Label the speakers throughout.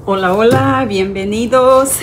Speaker 1: Hola, hola, bienvenidos.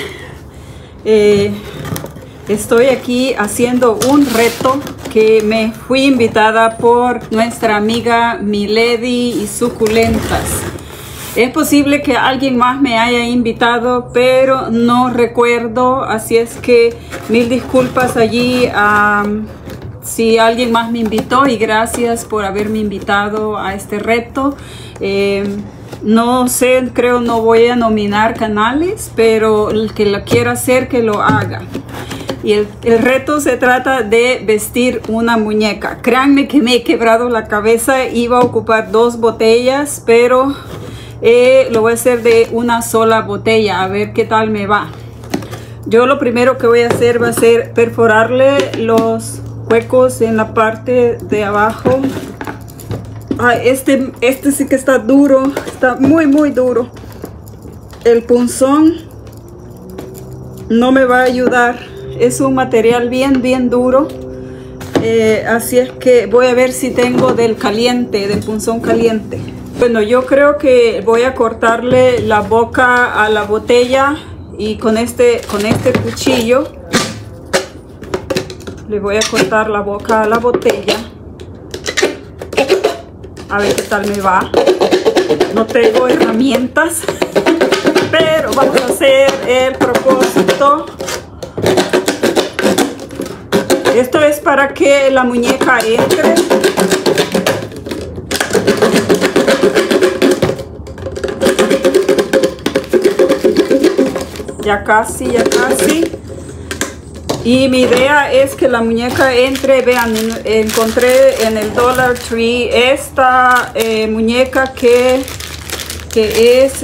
Speaker 1: Estoy aquí haciendo un reto que me fui invitada por nuestra amiga Milady y Suculentas. Es posible que alguien más me haya invitado, pero no recuerdo, así es que mil disculpas allí si alguien más me invitó, y gracias por haberme invitado a este reto. No sé, creo no voy a nominar canales, pero el que lo quiera hacer, que lo haga. Y el reto se trata de vestir una muñeca. Créanme que me he quebrado la cabeza, iba a ocupar 2 botellas, pero lo voy a hacer de una sola botella, a ver qué tal me va. Yo lo primero que voy a hacer va a ser perforarle los huecos en la parte de abajo. Ay, este sí que está duro, está muy duro. El punzón no me va a ayudar, es un material bien duro. Así es que voy a ver si tengo del punzón caliente. Bueno, yo creo que voy a cortarle la boca a la botella, y con este cuchillo le voy a cortar la boca a la botella. A ver qué tal me va. No tengo herramientas, pero vamos a hacer el propósito. Esto es para que la muñeca entre. Ya casi. Y mi idea es que la muñeca entre. Vean, encontré en el Dollar Tree esta muñeca que es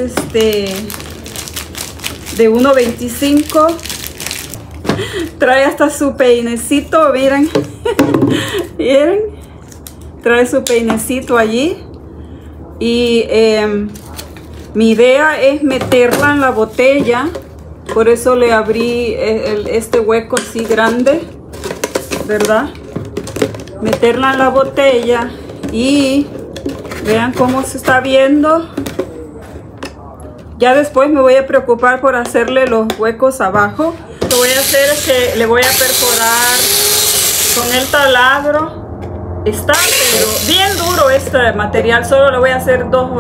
Speaker 1: de 1.25. Trae hasta su peinecito, miren. Miren, trae su peinecito allí. Y mi idea es meterla en la botella. Por eso le abrí este hueco así grande, ¿verdad? Meterla en la botella y vean cómo se está viendo. Ya después me voy a preocupar por hacerle los huecos abajo. Lo que voy a hacer es que le voy a perforar con el taladro. Está pero bien duro este material. Solo le voy a hacer dos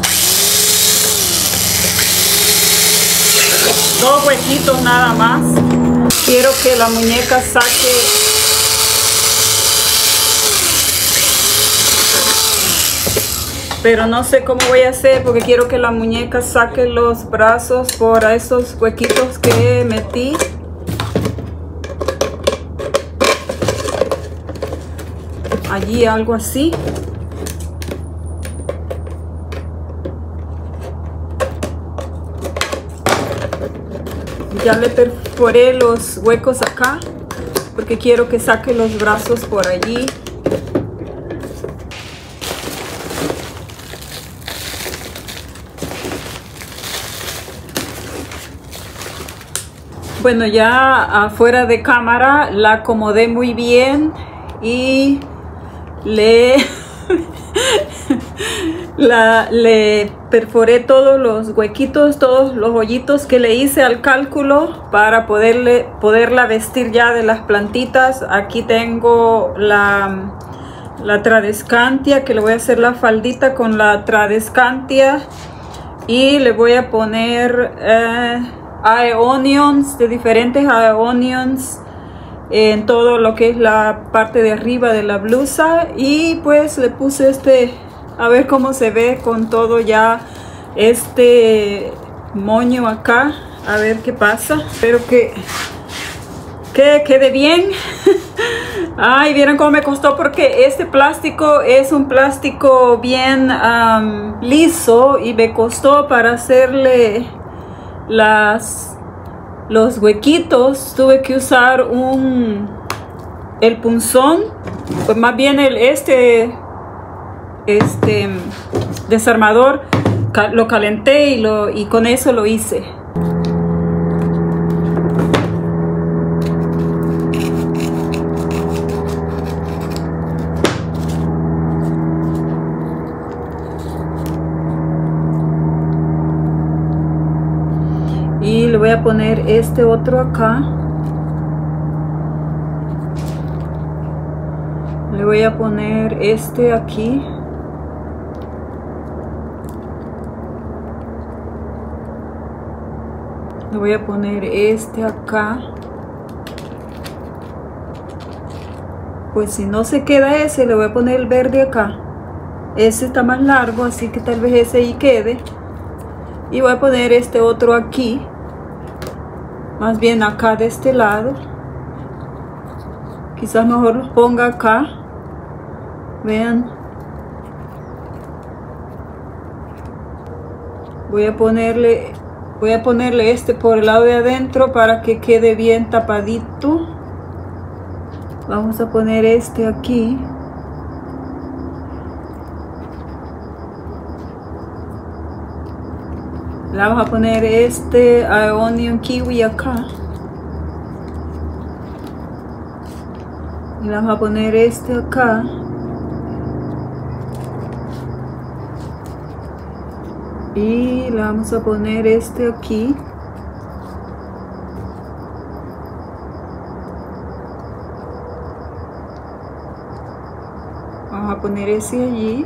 Speaker 1: huequitos nada más. Quiero que la muñeca saque pero no sé cómo voy a hacer, porque quiero que la muñeca saque los brazos por esos huequitos que metí. Allí algo así. Ya le perforé los huecos acá, porque quiero que saque los brazos por allí. Bueno, ya afuera de cámara la acomodé muy bien y le perforé todos los huequitos, todos los hoyitos que le hice al cálculo para poderla vestir ya de las plantitas. Aquí tengo la tradescantia, que le voy a hacer la faldita con la tradescantia, y le voy a poner aeonions, de diferentes aeonions en todo lo que es la parte de arriba de la blusa. Y pues le puse a ver cómo se ve con todo ya este moño acá, a ver qué pasa. Espero que quede bien. Ay, vieron cómo me costó, porque este plástico es un plástico bien liso, y me costó para hacerle los huequitos. Tuve que usar el punzón, pues más bien este desarmador, lo calenté y con eso lo hice. voy a poner este otro acá. Le voy a poner este aquí. Le voy a poner este acá. Pues si no se queda ese, le voy a poner el verde acá. Ese está más largo, así que tal vez ese ahí quede. Y voy a poner este otro aquí. Más bien acá de este lado. Quizás mejor los ponga acá. Vean. Voy a ponerle este por el lado de adentro para que quede bien tapadito. Vamos a poner este aquí. Le vamos a poner este Onion Kiwi acá. Y le vamos a poner este acá. Y le vamos a poner este aquí. Vamos a poner ese allí.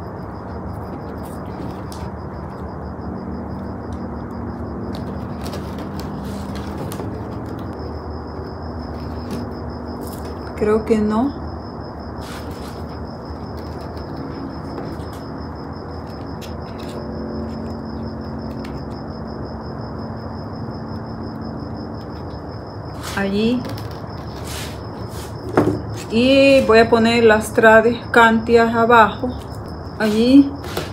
Speaker 1: Creo que no. Allí. Y voy a poner las Tradescantias abajo. Allí.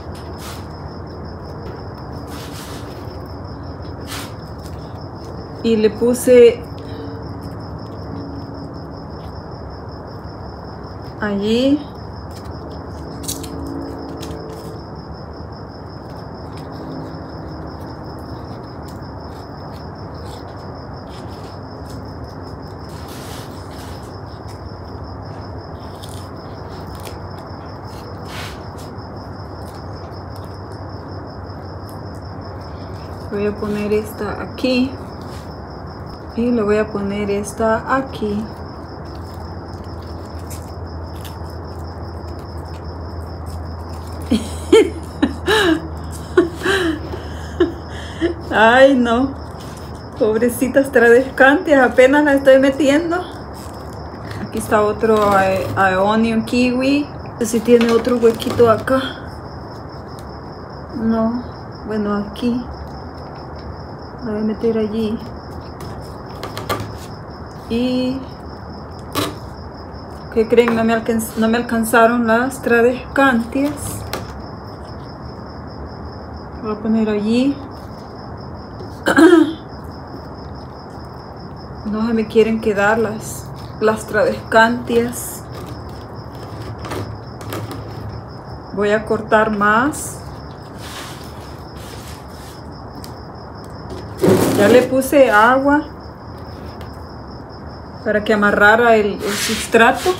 Speaker 1: Y le puse allí. Voy a poner esta aquí. Y le voy a poner esta aquí. Ay no, pobrecitas Tradescantias, apenas la estoy metiendo. Aquí está otro Onion Kiwi. No sé si tiene otro huequito acá. No, bueno, aquí la voy a meter allí. Y ¿qué creen? No me alcanzaron las Tradescantias. Voy a poner allí. No se me quieren quedar las Tradescantias. Voy a cortar más. Ya le puse agua para que amarrara el sustrato.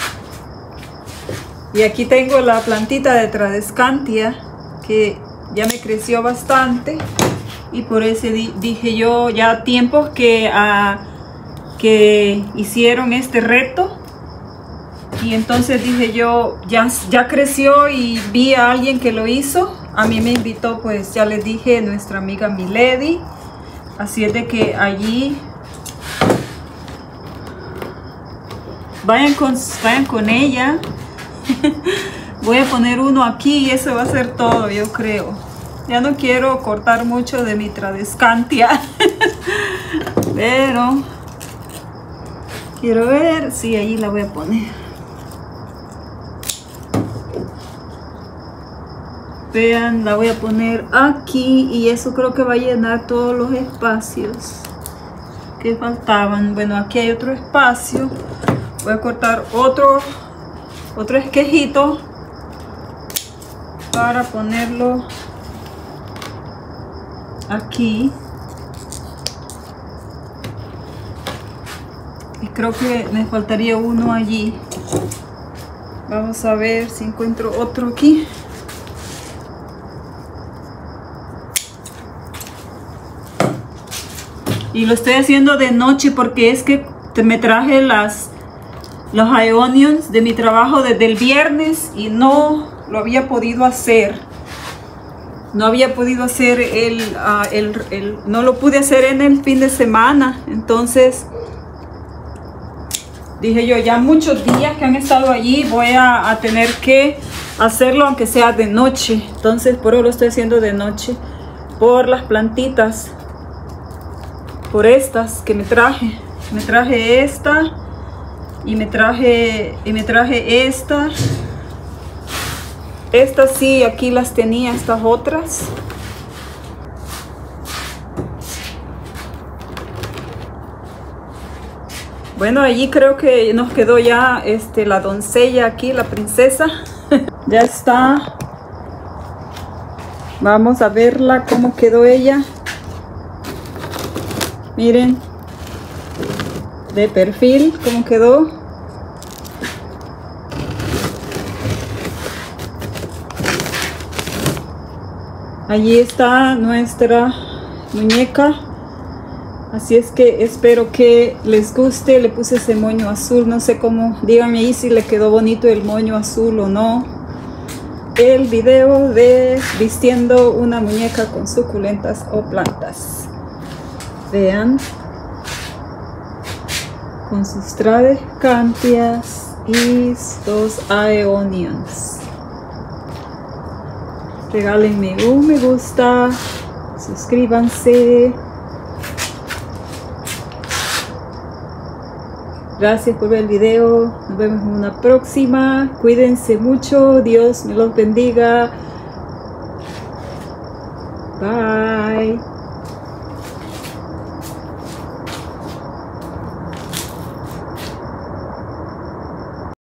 Speaker 1: Y aquí tengo la plantita de Tradescantia que ya me creció bastante. Y por eso dije yo, ya tiempos que hicieron este reto. Y entonces dije yo, ya creció y vi a alguien que lo hizo. A mí me invitó, pues ya les dije, nuestra amiga Milady. Así es de que allí vayan con ella. Voy a poner uno aquí y eso va a ser todo, yo creo. Ya no quiero cortar mucho de mi Tradescantia. Pero quiero ver si allí la voy a poner. Vean, la voy a poner aquí y eso creo que va a llenar todos los espacios que faltaban. Bueno, aquí hay otro espacio. Voy a cortar otro esquejito para ponerlo aquí. Y creo que me faltaría uno allí. Vamos a ver si encuentro otro aquí. Y lo estoy haciendo de noche porque es que me traje los Aeonians de mi trabajo desde el viernes y no lo había podido hacer. No había podido hacer no lo pude hacer en el fin de semana. Entonces dije yo, ya muchos días que han estado allí, voy a tener que hacerlo aunque sea de noche. Entonces por eso lo estoy haciendo de noche, por las plantitas, por estas que me traje esta y me traje esta. Estas sí, aquí las tenía, estas otras. Bueno, allí creo que nos quedó ya la doncella aquí, la princesa. Ya está. Vamos a verla cómo quedó ella. Miren. De perfil, cómo quedó. Allí está nuestra muñeca. Así es que espero que les guste. Le puse ese moño azul. No sé cómo. Díganme ahí si le quedó bonito el moño azul o no. El video de vistiendo una muñeca con suculentas o plantas. Vean. Con sus trabecantias y los Aeonians. Regálenme un me gusta, suscríbanse. Gracias por ver el video. Nos vemos en una próxima. Cuídense mucho. Dios me los bendiga. Bye.